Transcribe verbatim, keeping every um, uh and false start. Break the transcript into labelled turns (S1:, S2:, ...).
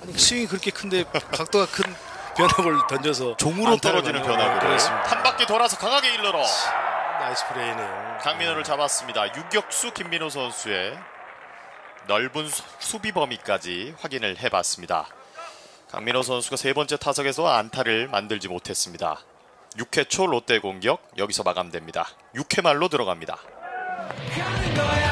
S1: 아니 스윙이 그렇게 큰데 각도가 큰 변화구를 던져서
S2: 종으로 떨어지는 변화구를 한 바퀴 돌아서 강하게 일러러
S1: 나이스 플레이네요.
S2: 강민호를 잡았습니다. 유격수 김민호 선수의 넓은 수, 수비 범위까지 확인을 해봤습니다. 강민호 선수가 세 번째 타석에서 안타를 만들지 못했습니다. 육 회 초 롯데 공격 여기서 마감됩니다. 육 회 말로 들어갑니다.